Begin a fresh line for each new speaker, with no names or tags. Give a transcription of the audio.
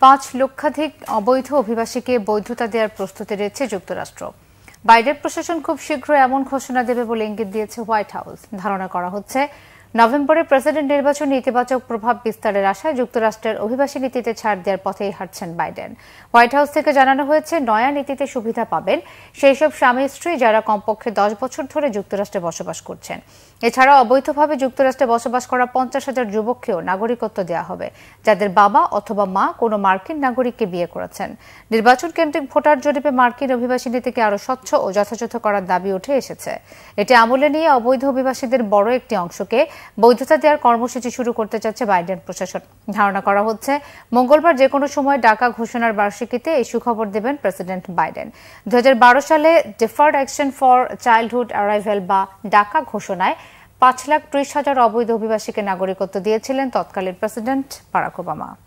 5 লক্ষাধিক অবৈধ অভিবাসীকে বৈধতা দেওয়ার প্রস্তুতি রয়েছে যুক্তরাষ্ট্র। বাইডেন প্রশাসন খুব শীঘ্রই এমন ঘোষণা দেবে বলে ইঙ্গিত দিয়েছে হোয়াইট হাউস। ধারণা করা হচ্ছে নভেম্বরে প্রেসিডেন্ট নির্বাচনে ইতিবাচক প্রভাব বিস্তারের আশায় যুক্তরাষ্ট্রের অভিবাসী নীতিতে ছাড় দেওয়ার পথেই হাঁটছেন বাইডেন। হোয়াইট হাউস থেকে জানানো হয়েছে নয়া নীতিতে সুবিধা পাবেন সেই সব স্বামী স্ত্রী যারা কমপক্ষে 10 বছর ধরে যুক্তরাষ্ট্রে বসবাস করছেন। এছাড়া অবৈধভাবে যুক্তরাষ্ট্রে বসবাস করা 50,000 যুবককেও নাগরিকত্ব দেওয়া হবে যাদের বাবা অথবা মা কোনো মার্কিন নাগরিককে বিয়ে করেছেন। নির্বাচন কেন্দ্রিক ভোটার জরিপে মার্কিন অভিবাসী নীতিকে আরও স্বচ্ছ ও যথাযথ করার দাবি উঠে এসেছে। এটি আমলে নিয়ে অবৈধ অভিবাসীদের বড় একটি অংশকে বৈধতা দেওয়ার কর্মসূচি শুরু করতে যাচ্ছে বাইডেন প্রশাসন। ধারণা করা হচ্ছে মঙ্গলবার যে কোনো সময় ডাকা ঘোষণার বার্ষিকীতে এই সুখবর দেবেন প্রেসিডেন্ট বাইডেন। 2012 সালে deferred action for childhood arrival বা ডাকা ঘোষণায় 5,30,000 অবৈধ অভিবাসীকে নাগরিকত্ব দিয়েছিলেন তৎকালীন প্রেসিডেন্ট বারাক ওবামা।